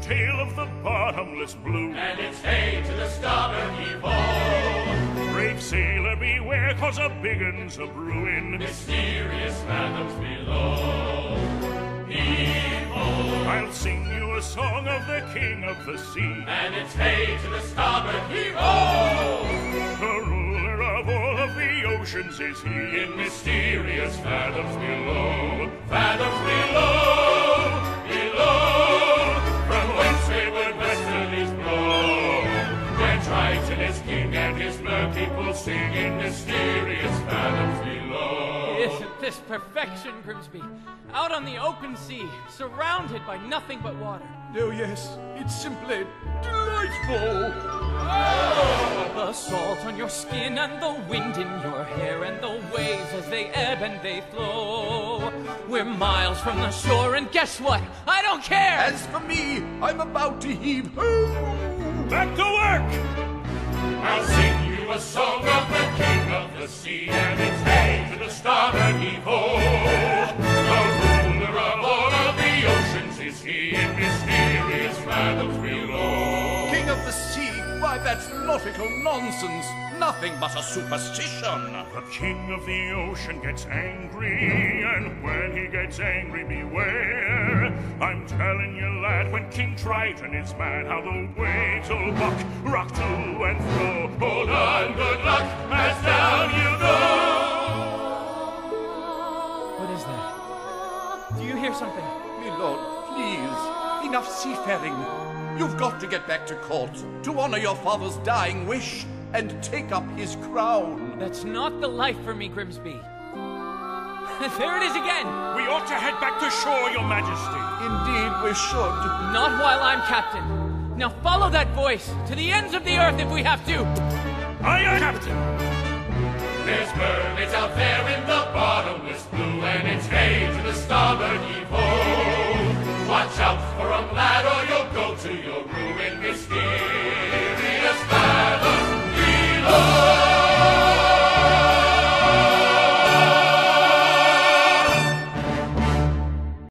tale of the bottomless blue. And it's hey to the starboard heave-ho. Brave sailor, beware, 'cause a big un's a-brewin'. Mysterious fathoms below. Heave-ho. I'll sing you a song of the king of the sea. And it's hey to the starboard heave-ho. The ruler of all of the oceans is he. In mysterious fathoms below. Fathoms below. Below. From whence wayward westerlies blow. Where Triton is king and his merpeople sing in mysterious fathoms below. Isn't this perfection, Grimsby? Out on the open sea, surrounded by nothing but water. Oh yes, it's simply delightful. The salt on your skin and the wind in your hair and the waves as they ebb and they flow. We're miles from the shore and guess what? I don't care! As for me, I'm about to heave ho! Back to work! I'll sing you a song of the king of the sea, and it's hey to the starboard heave-ho. The ruler of all of the oceans is he, in mysterious fathoms below. King of the sea? Why, that's nautical nonsense. Nothing but a superstition. The king of the ocean gets angry, and when he gets angry, beware. I'm telling you, lad, when King Triton is mad, how the waves will rock to and fro. Hold on, good luck, as down you go. What is that? Do you hear something? My lord, please, enough seafaring. You've got to get back to court to honor your father's dying wish and take up his crown. That's not the life for me, Grimsby. There it is again! We ought to head back to shore, your majesty. Indeed, we should. Not while I'm captain. Now follow that voice to the ends of the earth if we have to. Aye, aye, captain. There's mermaids out there in the bottomless blue, and it's hey to the starboard heave-ho.